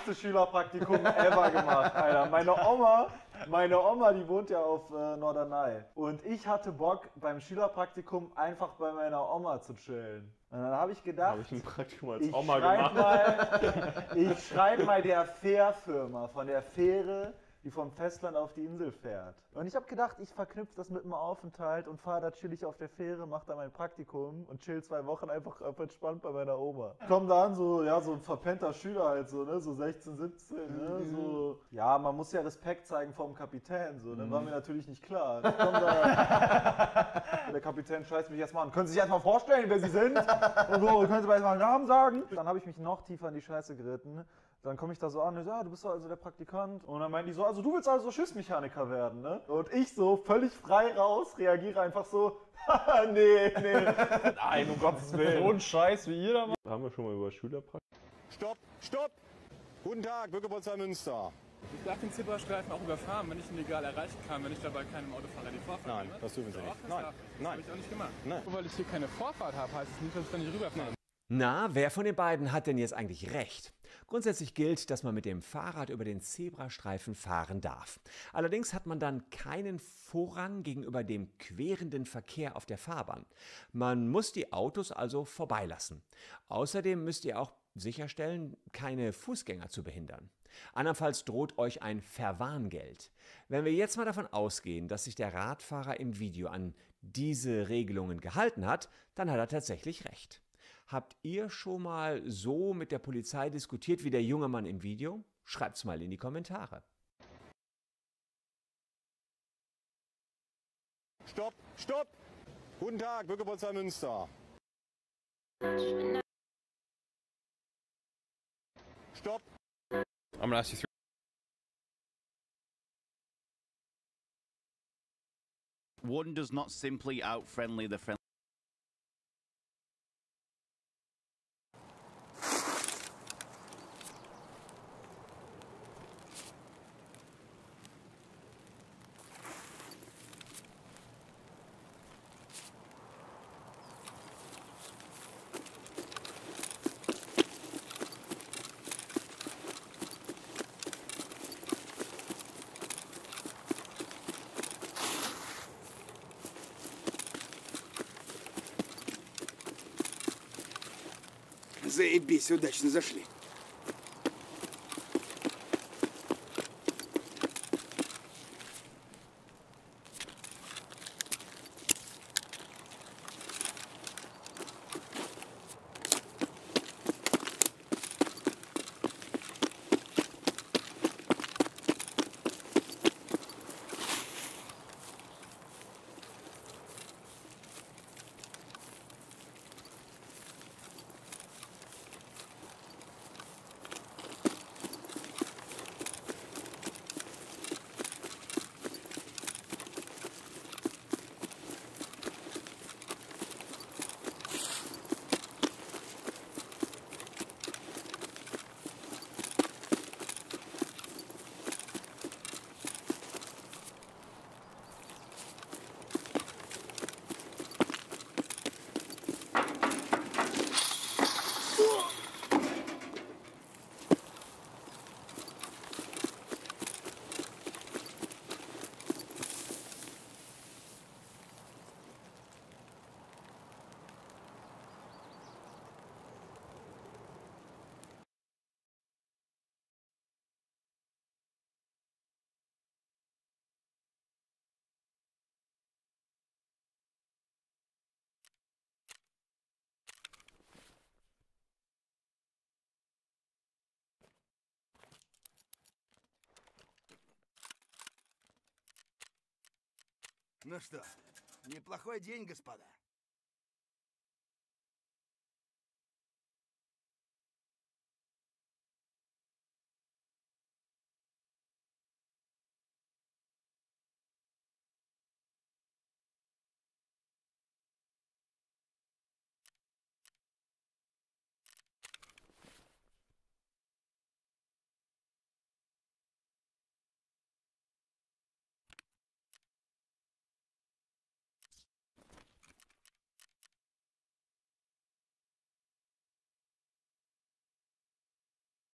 beste Schülerpraktikum ever gemacht, Alter. Meine Oma, die wohnt ja auf Norderney. Und ich hatte Bock, beim Schülerpraktikum einfach bei meiner Oma zu chillen. Und dann habe ich gedacht, Habe ich ein Praktikum als Oma gemacht. Ich schreibe mal der Fährfirma von der Fähre, die vom Festland auf die Insel fährt. Und ich habe gedacht, ich verknüpfe das mit einem Aufenthalt und fahre da chillig auf der Fähre, mache da mein Praktikum und chill 2 Wochen einfach entspannt bei meiner Oma. Komm da an, so, ja, so ein verpennter Schüler halt so, ne, so 16, 17, ne, so. Ja, man muss ja Respekt zeigen vor dem Kapitän, so, ne, war mir natürlich nicht klar. Ich komm da, der Kapitän scheißt mich erstmal an. Können Sie sich erstmal vorstellen, wer Sie sind? Und so, können Sie mir erstmal einen Namen sagen? Dann habe ich mich noch tiefer in die Scheiße geritten. Dann komme ich da so an und so, ja, du bist doch also der Praktikant. Und dann meinen die so, also du willst also Schiffsmechaniker werden, ne? Und ich so, völlig frei raus, reagiere einfach so, haha, nee. Nein, um Gottes Willen. So ein Scheiß wie ihr da macht. Haben wir schon mal über Schülerpraktikum? Stopp! Guten Tag, Bürgerpolizei Münster. Ich darf den Zebrastreifen auch überfahren, wenn ich ihn legal erreichen kann, wenn ich dabei keinem Autofahrer die Vorfahrt Nein, nehme. das dürfen Sie nicht. Das Nein, darf ich. nein. Das habe ich auch nicht gemacht. Nein. Nur weil ich hier keine Vorfahrt habe, heißt es nicht, dass ich da nicht rüberfahren. Na, wer von den beiden hat denn jetzt eigentlich recht? Grundsätzlich gilt, dass man mit dem Fahrrad über den Zebrastreifen fahren darf. Allerdings hat man dann keinen Vorrang gegenüber dem querenden Verkehr auf der Fahrbahn. Man muss die Autos also vorbeilassen. Außerdem müsst ihr auch sicherstellen, keine Fußgänger zu behindern. Andernfalls droht euch ein Verwarngeld. Wenn wir jetzt mal davon ausgehen, dass sich der Radfahrer im Video an diese Regelungen gehalten hat, dann hat er tatsächlich recht. Habt ihr schon mal so mit der Polizei diskutiert wie der junge Mann im Video? Schreibt's mal in die Kommentare. Stopp! Guten Tag, Bürgerpolizei Münster. Stopp! I'm gonna ask you One does not simply out-friendly the friendly. Заебись, удачно зашли. Ну что, неплохой день, господа.